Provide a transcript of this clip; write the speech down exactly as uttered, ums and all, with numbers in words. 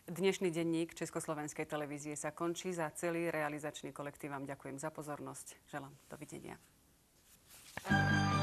Dnešný denník Československej televízie sa končí. Za celý realizačný kolektív vám ďakujem za pozornosť. Želám dovidenia.